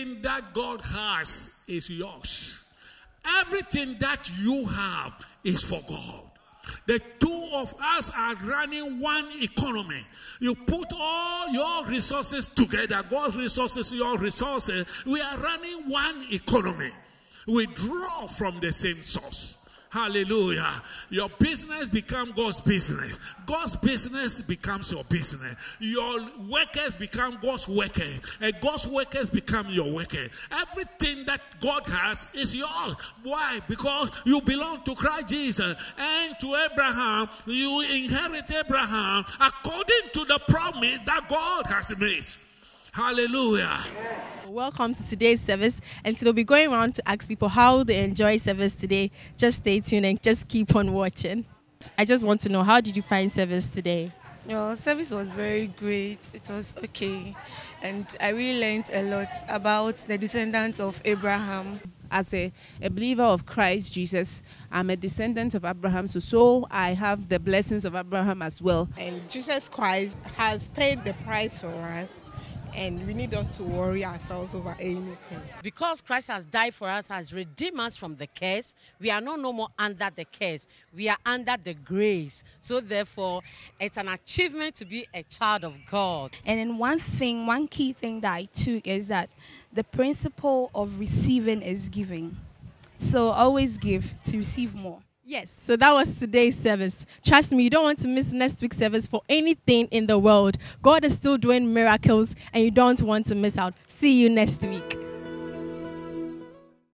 Everything that God has is yours. Everything that you have is for God. The two of us are running one economy. You put all your resources together, God's resources, your resources. We are running one economy. We draw from the same source. Hallelujah. Your business becomes God's business. God's business becomes your business. Your workers become God's workers. And God's workers become your workers. Everything that God has is yours. Why? Because you belong to Christ Jesus. And to Abraham, you inherit Abraham according to the promise that God has made. Hallelujah. Welcome to today's service, and today we'll be going around to ask people how they enjoy service today. Just stay tuned and just keep on watching. I just want to know, how did you find service today? Your service was very great. It was okay, and I really learned a lot about the descendants of Abraham. As a believer of Christ Jesus, I'm a descendant of Abraham, so I have the blessings of Abraham as well. And Jesus Christ has paid the price for us, and we need not to worry ourselves over anything. Because Christ has died for us, has redeemed us from the curse, we are no more under the curse. We are under the grace. So therefore, it's an achievement to be a child of God. And then one key thing that I took is that the principle of receiving is giving. So always give to receive more. Yes, so that was today's service. Trust me, you don't want to miss next week's service for anything in the world. God is still doing miracles, and you don't want to miss out. See you next week.